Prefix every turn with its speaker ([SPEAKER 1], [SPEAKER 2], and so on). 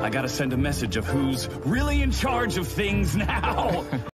[SPEAKER 1] I gotta send a message of who's really in charge of things now.